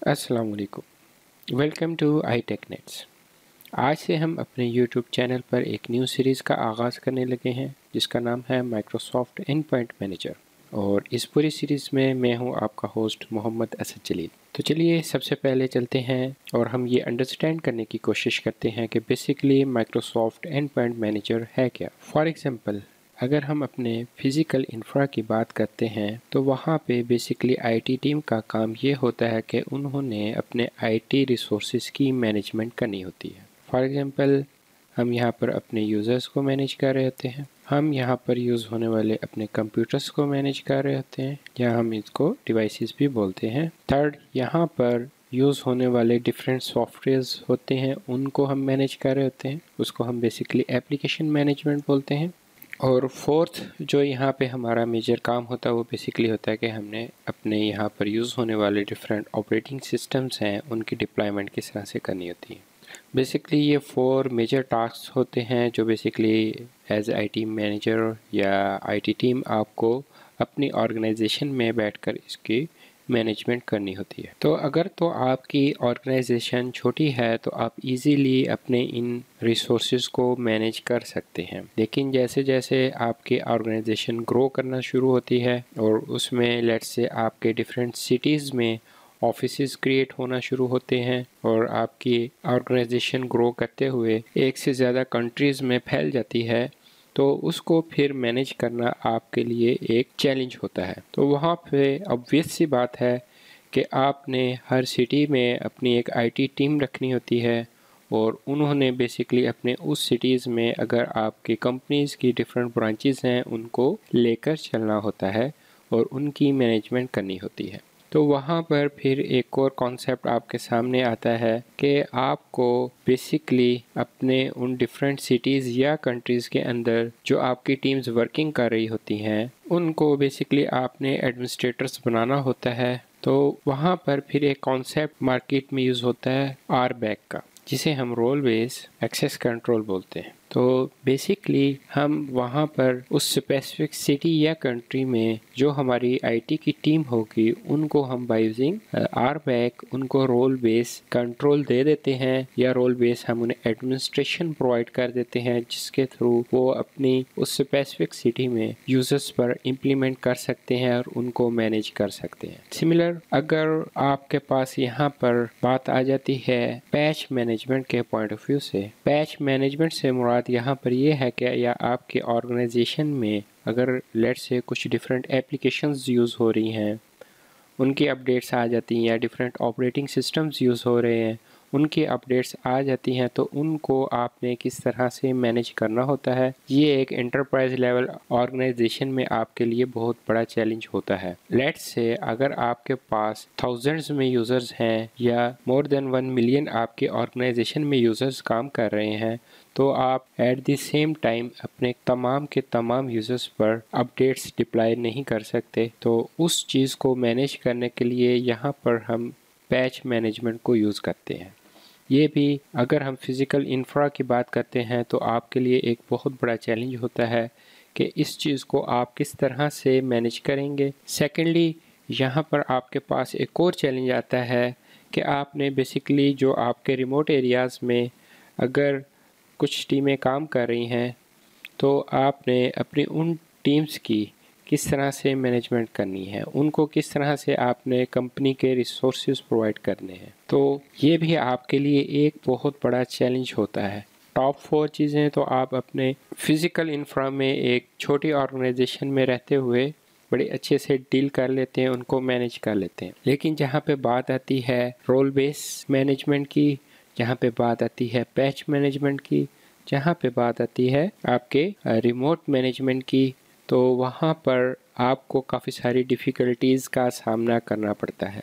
अस्सलाम वालेकुम। Welcome to I Tech Nets. आज से हम अपने यूट्यूब चैनल पर एक न्यू सीरीज़ का आगाज़ करने लगे हैं जिसका नाम है माइक्रोसॉफ्ट एंडपॉइंट मैनेजर। और इस पूरी सीरीज़ में मैं हूं आपका होस्ट मोहम्मद असद जलील। तो चलिए सबसे पहले चलते हैं और हम ये अंडरस्टैंड करने की कोशिश करते हैं कि बेसिकली माइक्रोसॉफ्ट एंडपॉइंट मैनेजर है क्या। फॉर एग्ज़ाम्पल, अगर हम अपने फिज़िकल इंफ्रा की बात करते हैं तो वहाँ पे बेसिकली आईटी टीम का काम ये होता है कि उन्होंने अपने आईटी रिसोर्सेज की मैनेजमेंट करनी होती है। फॉर एग्ज़ाम्पल, हम यहाँ पर अपने यूज़र्स को मैनेज कर रहे होते हैं, हम यहाँ पर यूज़ होने वाले अपने कंप्यूटर्स को मैनेज कर रहे होते हैं, या हम इसको डिवाइसेस भी बोलते हैं। थर्ड, यहाँ पर यूज़ होने वाले डिफरेंट सॉफ्टवेयर्स होते हैं, उनको हम मैनेज कर रहे होते हैं, उसको हम बेसिकली एप्लीकेशन मैनेजमेंट बोलते हैं। और फोर्थ जो यहाँ पे हमारा मेजर काम होता है वो बेसिकली होता है कि हमने अपने यहाँ पर यूज़ होने वाले डिफरेंट ऑपरेटिंग सिस्टम्स हैं उनकी डिप्लॉयमेंट किस तरह से करनी होती है। बेसिकली ये 4 मेजर टास्क होते हैं जो बेसिकली एज आईटी मैनेजर या आईटी टीम आपको अपनी ऑर्गेनाइजेशन में बैठकर इसकी मैनेजमेंट करनी होती है। तो अगर तो आपकी ऑर्गेनाइजेशन छोटी है तो आप इजीली अपने इन रिसोर्सेज को मैनेज कर सकते हैं, लेकिन जैसे जैसे आपकी ऑर्गेनाइजेशन ग्रो करना शुरू होती है और उसमें लेट्स से आपके डिफरेंट सिटीज़ में ऑफिसेज क्रिएट होना शुरू होते हैं और आपकी ऑर्गेनाइजेशन ग्रो करते हुए एक से ज़्यादा कंट्रीज़ में फैल जाती है, तो उसको फिर मैनेज करना आपके लिए एक चैलेंज होता है। तो वहाँ पे ऑब्वियस सी बात है कि आपने हर सिटी में अपनी एक आईटी टीम रखनी होती है और उन्होंने बेसिकली अपने उस सिटीज़ में अगर आपकी कंपनीज़ की डिफरेंट ब्रांचेस हैं उनको लेकर चलना होता है और उनकी मैनेजमेंट करनी होती है। तो वहाँ पर फिर एक और कॉन्सेप्ट आपके सामने आता है कि आपको बेसिकली अपने उन डिफरेंट सिटीज़ या कंट्रीज़ के अंदर जो आपकी टीम्स वर्किंग कर रही होती हैं उनको बेसिकली आपने एडमिनिस्ट्रेटर्स बनाना होता है। तो वहाँ पर फिर एक कॉन्सेप्ट मार्केट में यूज़ होता है RBAC का, जिसे हम रोल बेस एक्सेस कंट्रोल बोलते हैं। तो बेसिकली हम वहाँ पर उस स्पेसिफिक सिटी या कंट्री में जो हमारी आईटी की टीम होगी उनको हम बाय यूजिंग RBAC उनको रोल बेस कंट्रोल दे देते हैं, या रोल बेस हम उन्हें एडमिनिस्ट्रेशन प्रोवाइड कर देते हैं जिसके थ्रू वो अपनी उस स्पेसिफिक सिटी में यूजर्स पर इम्प्लीमेंट कर सकते हैं और उनको मैनेज कर सकते हैं। सिमिलर अगर आपके पास यहाँ पर बात आ जाती है पैच मैनेजमेंट के पॉइंट ऑफ व्यू से, पैच मैनेजमेंट से मुराद यहाँ पर यह है कि या आपके ऑर्गेनाइजेशन में अगर लेट्स से कुछ डिफरेंट एप्लीकेशंस यूज़ हो रही हैं, उनकी अपडेट्स आ जाती हैं, या डिफरेंट ऑपरेटिंग सिस्टम्स यूज़ हो रहे हैं उनकी अपडेट्स आ जाती हैं, तो उनको आपने किस तरह से मैनेज करना होता है, ये एक एंटरप्राइज लेवल ऑर्गेनाइजेशन में आपके लिए बहुत बड़ा चैलेंज होता है। लेट्स से अगर आपके पास थाउजेंड्स में यूज़र्स हैं या मोर देन 1 मिलियन आपके ऑर्गेनाइजेशन में यूज़र्स काम कर रहे हैं, तो आप एट द सेम टाइम अपने तमाम के तमाम यूज़र्स पर अपडेट्स डिप्लॉय नहीं कर सकते। तो उस चीज़ को मैनेज करने के लिए यहाँ पर हम पैच मैनेजमेंट को यूज़ करते हैं। ये भी अगर हम फिज़िकल इंफ्रा की बात करते हैं तो आपके लिए एक बहुत बड़ा चैलेंज होता है कि इस चीज़ को आप किस तरह से मैनेज करेंगे। सेकेंडली, यहाँ पर आपके पास एक और चैलेंज आता है कि आपने बेसिकली जो आपके रिमोट एरियाज़ में अगर कुछ टीमें काम कर रही हैं तो आपने अपनी उन टीम्स की किस तरह से मैनेजमेंट करनी है, उनको किस तरह से आपने कंपनी के रिसोर्सेज प्रोवाइड करने हैं। तो ये भी आपके लिए एक बहुत बड़ा चैलेंज होता है। टॉप 4 चीज़ें तो आप अपने फिज़िकल इंफ्रा में एक छोटी ऑर्गेनाइजेशन में रहते हुए बड़े अच्छे से डील कर लेते हैं, उनको मैनेज कर लेते हैं। लेकिन जहाँ पे बात आती है रोल बेस मैनेजमेंट की, जहाँ पे बात आती है पैच मैनेजमेंट की, जहाँ पे बात आती है आपके रिमोट मैनेजमेंट की, तो वहाँ पर आपको काफ़ी सारी डिफ़िकल्टीज़ का सामना करना पड़ता है।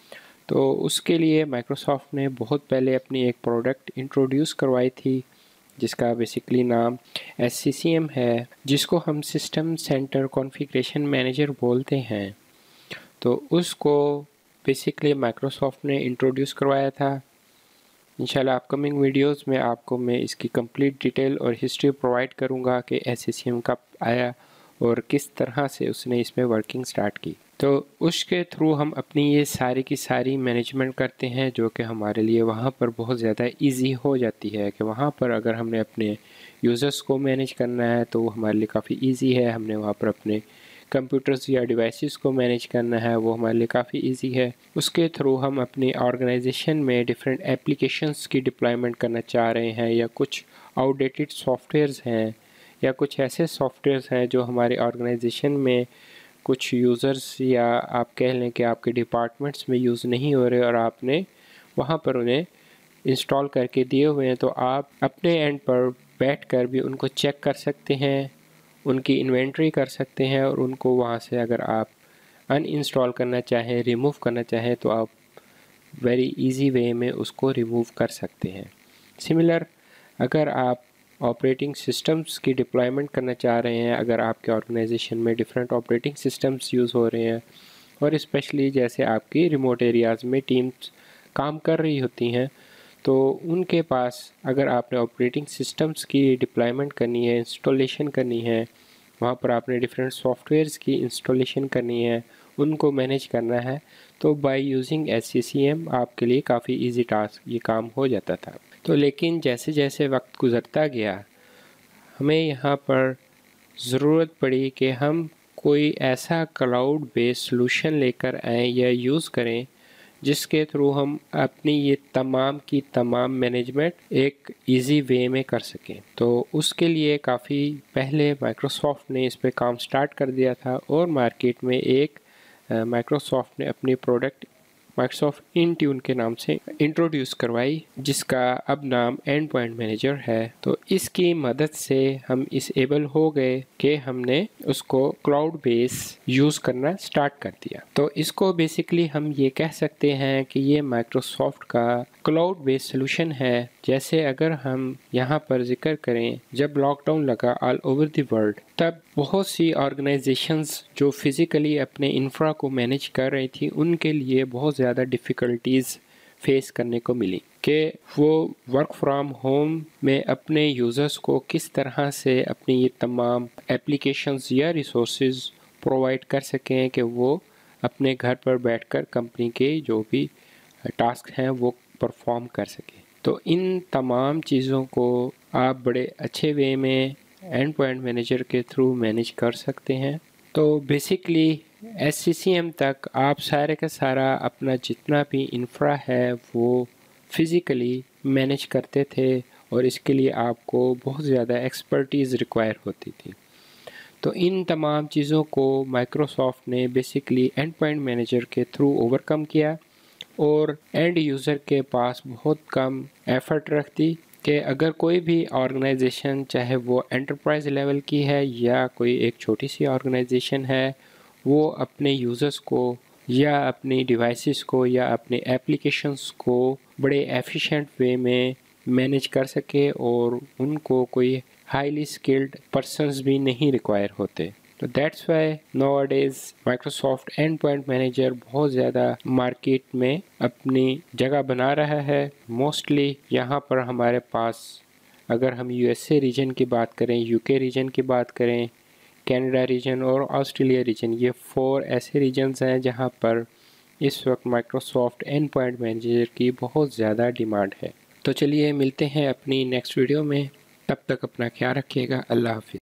तो उसके लिए माइक्रोसॉफ्ट ने बहुत पहले अपनी एक प्रोडक्ट इंट्रोड्यूस करवाई थी जिसका बेसिकली नाम SCCM है, जिसको हम सिस्टम सेंटर कॉन्फ़िगरेशन मैनेजर बोलते हैं। तो उसको बेसिकली माइक्रोसॉफ्ट ने इंट्रोड्यूस करवाया था। इंशाल्लाह अपकमिंग वीडियोस में आपको मैं इसकी कंप्लीट डिटेल और हिस्ट्री प्रोवाइड करूंगा कि SCCM कब आया और किस तरह से उसने इसमें वर्किंग स्टार्ट की। तो उसके थ्रू हम अपनी ये सारी की सारी मैनेजमेंट करते हैं, जो कि हमारे लिए वहाँ पर बहुत ज़्यादा इजी हो जाती है कि वहाँ पर अगर हमने अपने यूज़र्स को मैनेज करना है तो वो हमारे लिए काफ़ी इजी है। हमने वहाँ पर अपने कंप्यूटर्स या डिवाइसेस को मैनेज करना है, वो हमारे लिए काफ़ी इजी है। उसके थ्रू हम अपनी ऑर्गेनाइजेशन में डिफरेंट एप्लीकेशंस की डिप्लॉयमेंट करना चाह रहे हैं, या कुछ आउटडेटेड सॉफ्टवेयर्स हैं, या कुछ ऐसे सॉफ्टवेयर्स हैं जो हमारे ऑर्गेनाइजेशन में कुछ यूज़र्स या आप कह लें कि आपके डिपार्टमेंट्स में यूज़ नहीं हो रहे और आपने वहाँ पर उन्हें इंस्टॉल करके दिए हुए हैं, तो आप अपने एंड पर बैठकर भी उनको चेक कर सकते हैं, उनकी इन्वेंट्री कर सकते हैं, और उनको वहाँ से अगर आप अनइंस्टॉल करना चाहें, रिमूव करना चाहें, तो आप वेरी इजी वे में उसको रिमूव कर सकते हैं। सिमिलर अगर आप ऑपरेटिंग सिस्टम्स की डिप्लॉयमेंट करना चाह रहे हैं, अगर आपके ऑर्गेनाइजेशन में डिफरेंट ऑपरेटिंग सिस्टम्स यूज़ हो रहे हैं, और स्पेशली जैसे आपकी रिमोट एरियाज़ में टीम्स काम कर रही होती हैं, तो उनके पास अगर आपने ऑपरेटिंग सिस्टम्स की डिप्लॉयमेंट करनी है, इंस्टॉलेशन करनी है, वहाँ पर आपने डिफरेंट सॉफ्टवेयर्स की इंस्टॉलेशन करनी है, उनको मैनेज करना है, तो बाय यूजिंग SCCM आपके लिए काफ़ी इजी टास्क ये काम हो जाता था। तो लेकिन जैसे जैसे वक्त गुज़रता गया, हमें यहाँ पर ज़रूरत पड़ी कि हम कोई ऐसा क्लाउड बेस्ड सॉल्यूशन लेकर आएँ या यूज़ करें जिसके थ्रू हम अपनी ये तमाम की तमाम मैनेजमेंट एक इजी वे में कर सकें। तो उसके लिए काफ़ी पहले माइक्रोसॉफ्ट ने इस पे काम स्टार्ट कर दिया था, और मार्केट में एक माइक्रोसॉफ्ट ने अपनी प्रोडक्ट माइक्रोसॉफ्ट इंट्यून के नाम से इंट्रोड्यूस करवाई, जिसका अब नाम एंड पॉइंट मैनेजर है। तो इसकी मदद से हम इस एबल हो गए कि हमने उसको क्लाउड बेस यूज़ करना स्टार्ट कर दिया। तो इसको बेसिकली हम ये कह सकते हैं कि ये माइक्रोसॉफ्ट का क्लाउड बेस्ड सॉल्यूशन है। जैसे अगर हम यहाँ पर जिक्र करें, जब लॉकडाउन लगा ऑल ओवर द वर्ल्ड, तब बहुत सी ऑर्गेनाइजेशंस जो फिज़िकली अपने इंफ्रा को मैनेज कर रही थी, उनके लिए बहुत ज़्यादा डिफ़िकल्टीज़ फेस करने को मिली कि वो वर्क फ्रॉम होम में अपने यूज़र्स को किस तरह से अपनी ये तमाम एप्लीकेशंस या रिसोर्सेज प्रोवाइड कर सकें कि वो अपने घर पर बैठकर कंपनी के जो भी टास्क हैं वो परफॉर्म कर सकें। तो इन तमाम चीज़ों को आप बड़े अच्छे वे में एंड पॉइंट मैनेजर के थ्रू मैनेज कर सकते हैं। तो बेसिकली SCCM तक आप सारे का सारा अपना जितना भी इंफ्रा है वो फिज़िकली मैनेज करते थे, और इसके लिए आपको बहुत ज़्यादा एक्सपर्टीज़ रिक्वायर होती थी। तो इन तमाम चीज़ों को माइक्रोसॉफ्ट ने बेसिकली एंड पॉइंट मैनेजर के थ्रू ओवरकम किया, और एंड यूज़र के पास बहुत कम एफर्ट रखती कि अगर कोई भी ऑर्गेनाइजेशन, चाहे वो एंटरप्राइज लेवल की है या कोई एक छोटी सी ऑर्गेनाइजेशन है, वो अपने यूज़र्स को या अपनी डिवाइसेस को या अपने एप्लीकेशंस को बड़े एफिशिएंट वे में मैनेज कर सके, और उनको कोई हाईली स्किल्ड पर्सन्स भी नहीं रिक्वायर होते। तो that's why nowadays Microsoft end point manager बहुत ज़्यादा मार्केट में अपनी जगह बना रहा है। मोस्टली यहाँ पर हमारे पास, अगर हम USA रीजन की बात करें, UK रीजन की बात करें, कनाडा रीजन और ऑस्ट्रेलिया रीजन, ये 4 ऐसे रीजन्स हैं जहाँ पर इस वक्त माइक्रोसॉफ्ट एंड पॉइंट मैनेजर की बहुत ज़्यादा डिमांड है। तो चलिए मिलते हैं अपनी नेक्स्ट वीडियो में, तब तक अपना ख्याल रखिएगा। अल्लाह हाफिज़।